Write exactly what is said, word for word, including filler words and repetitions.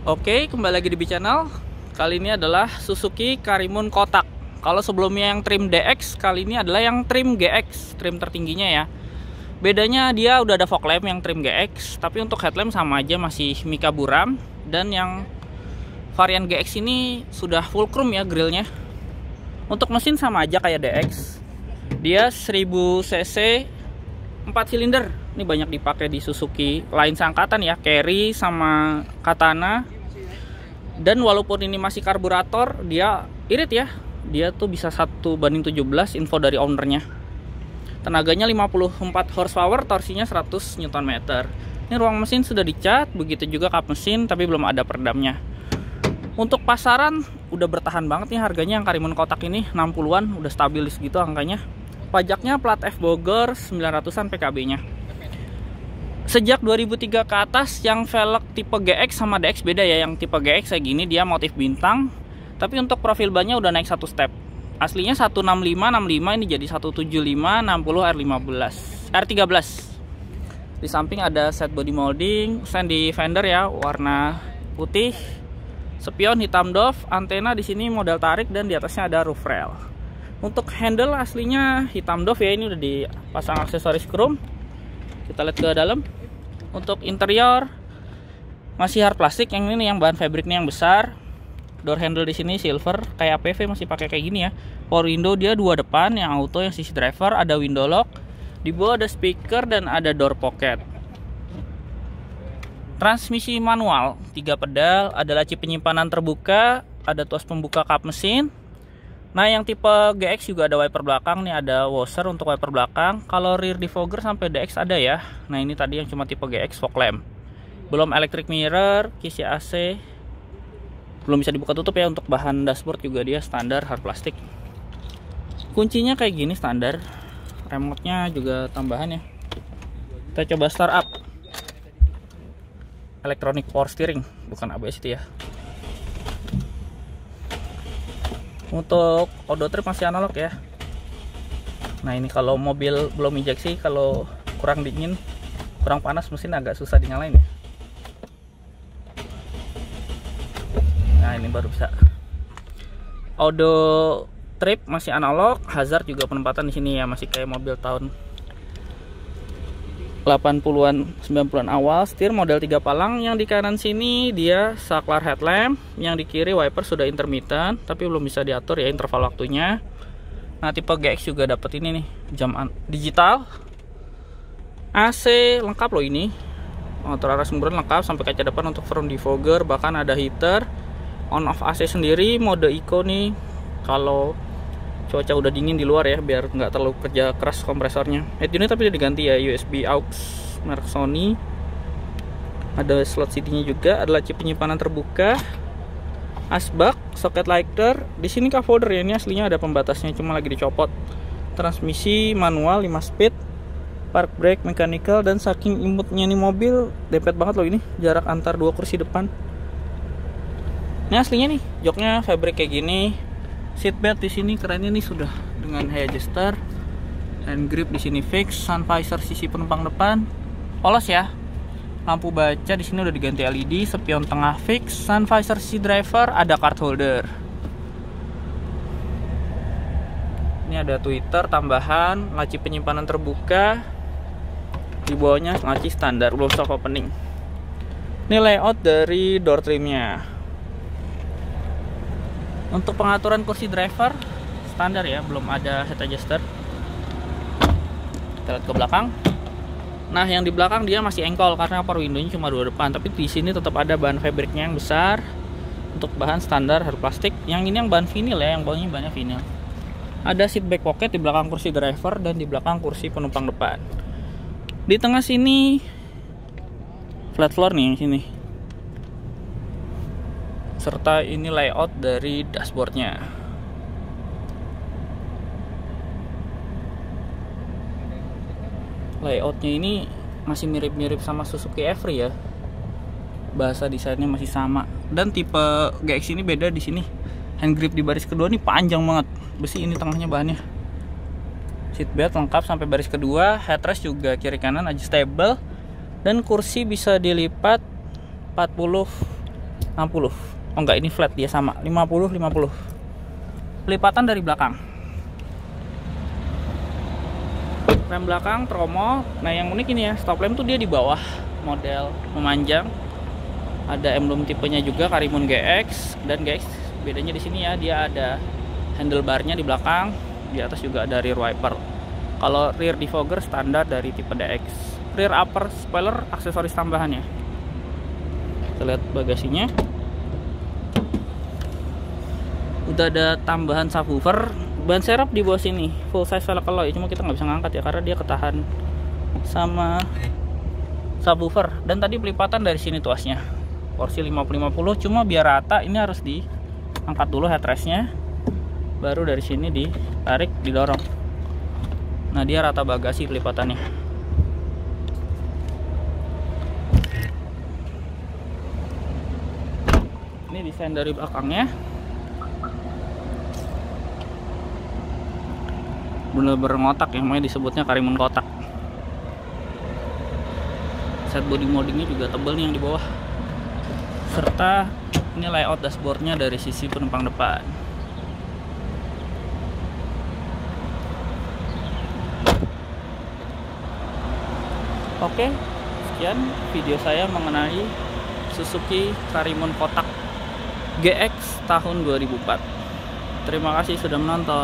Oke, kembali lagi di B Channel. Kali ini adalah Suzuki Karimun kotak. Kalau sebelumnya yang trim D X, kali ini adalah yang trim G X, trim tertingginya ya. Bedanya dia udah ada fog lamp yang trim G X, tapi untuk headlamp sama aja masih Mica buram. Dan yang varian G X ini sudah full chrome ya grillnya. Untuk mesin sama aja kayak D X. Dia seribu cc empat silinder. Ini banyak dipakai di Suzuki lain seangkatan ya, Carry sama Katana. Dan walaupun ini masih karburator, dia irit ya. Dia tuh bisa satu banding tujuh belas info dari ownernya. Tenaganya lima puluh empat horsepower, torsinya seratus newton meter. Ini ruang mesin sudah dicat, begitu juga kap mesin, tapi belum ada peredamnya. Untuk pasaran udah bertahan banget nih harganya yang Karimun kotak ini, enam puluhan, udah stabil di segitu angkanya. Pajaknya plat F Bogor, sembilan ratusan P K B-nya. Sejak dua ribu tiga ke atas yang velg tipe G X sama D X beda ya. Yang tipe G X kayak gini dia motif bintang, tapi untuk profil bannya udah naik satu step. Aslinya seratus enam puluh lima enam puluh lima, ini jadi seratus tujuh puluh lima enam puluh R lima belas R tiga belas. Di samping ada set body molding, stand di fender ya warna putih, spion hitam doff, antena di sini model tarik, dan di atasnya ada roof rail. Untuk handle aslinya hitam doff ya, ini udah dipasang aksesoris chrome. Kita lihat ke dalam. Untuk interior masih hard plastik, yang ini yang bahan fabriknya yang besar. Door handle di sini silver, kayak P V masih pakai kayak gini ya. Power window dia dua depan, yang auto, yang sisi driver, ada window lock. Di bawah ada speaker dan ada door pocket. Transmisi manual, tiga pedal, ada laci penyimpanan terbuka, ada tuas pembuka kap mesin. Nah, yang tipe G X juga ada wiper belakang nih, ada washer untuk wiper belakang. Kalau rear defogger sampai D X ada ya. Nah, ini tadi yang cuma tipe G X fog lamp. Belum electric mirror, kisi A C. Belum bisa dibuka tutup ya. Untuk bahan dashboard juga dia standar hard plastik. Kuncinya kayak gini standar. Remote-nya juga tambahan ya. Kita coba start up. Electronic power steering, bukan A B S itu ya. Untuk auto trip masih analog ya. Nah, ini kalau mobil belum injeksi, kalau kurang dingin, kurang panas, mesin agak susah dinyalain ya. Nah, ini baru bisa. Auto trip masih analog, hazard juga penempatan di sini ya, masih kayak mobil tahun delapan puluhan sembilan puluhan awal. Setir model tiga palang. Yang di kanan sini dia saklar headlamp, yang di kiri wiper sudah intermittent tapi belum bisa diatur ya interval waktunya. Nah, tipe G X juga dapat ini nih, jam digital, A C lengkap loh ini, motor arah sumberan lengkap sampai kaca depan untuk front defogger, bahkan ada heater, on off A C sendiri, mode eco nih kalau cuaca udah dingin di luar ya, biar nggak terlalu kerja keras kompresornya. Head unit tapi udah diganti ya, U S B aux merek Sony. Ada slot C D-nya juga, ada laci penyimpanan terbuka, asbak, soket lighter. Di sini cup holder ya, ini aslinya ada pembatasnya cuma lagi dicopot. Transmisi manual lima speed, park brake mechanical, dan saking imutnya nih mobil, dempet banget loh ini jarak antar dua kursi depan. Ini aslinya nih, joknya fabric kayak gini. Seatbelt di sini kerennya nih sudah dengan high adjuster, hand grip di sini fix, sun visor sisi penumpang depan polos ya. Lampu baca di sini udah diganti L E D, spion tengah fix, sun visor sisi driver, ada card holder. Ini ada tweeter tambahan, laci penyimpanan terbuka. Di bawahnya laci standar, belum soft opening. Ini layout dari door trimnya. Untuk pengaturan kursi driver standar ya, belum ada head adjuster. Kita lihat ke belakang. Nah, yang di belakang dia masih engkol karena power window-nya cuma dua depan, tapi di sini tetap ada bahan fabriknya yang besar. Untuk bahan standar hard plastik. Yang ini yang bahan vinil ya, yang bawahnya banyak vinil. Ada seat back pocket di belakang kursi driver dan di belakang kursi penumpang depan. Di tengah sini flat floor nih yang sini. Serta ini layout dari dashboardnya. Layoutnya ini masih mirip-mirip sama Suzuki Every ya. Bahasa desainnya masih sama. Dan tipe G X ini beda di sini. Hand grip di baris kedua ini panjang banget. Besi ini tengahnya bahannya. Seatbelt lengkap sampai baris kedua. Headrest juga kiri kanan adjustable. Dan kursi bisa dilipat empat puluh enam puluh. Oh enggak, ini flat, dia sama lima puluh lima puluh. Pelipatan dari belakang. Rem belakang promo. Nah, yang unik ini ya, stop lamp tuh dia di bawah, model memanjang. Ada emblem tipenya juga Karimun G X, dan guys, bedanya di sini ya, dia ada handlebarnya di belakang, di atas juga ada rear wiper. Kalau rear defogger standar dari tipe D X. Rear upper spoiler aksesoris tambahannya. Kita lihat bagasinya. Udah ada tambahan subwoofer. Ban serep di bawah sini full size velg alloy, cuma kita nggak bisa ngangkat ya karena dia ketahan sama subwoofer. Dan tadi pelipatan dari sini tuasnya porsi lima puluh lima puluh, cuma biar rata ini harus diangkat dulu headrestnya, baru dari sini ditarik didorong. Nah, dia rata bagasi pelipatannya. Ini desain dari belakangnya, bener-bener ngotak ya, makanya disebutnya Karimun kotak. Set body moldingnya juga tebal nih yang di bawah, serta ini layout dashboardnya dari sisi penumpang depan. Oke, sekian video saya mengenai Suzuki Karimun kotak G X tahun dua ribu empat. Terima kasih sudah menonton.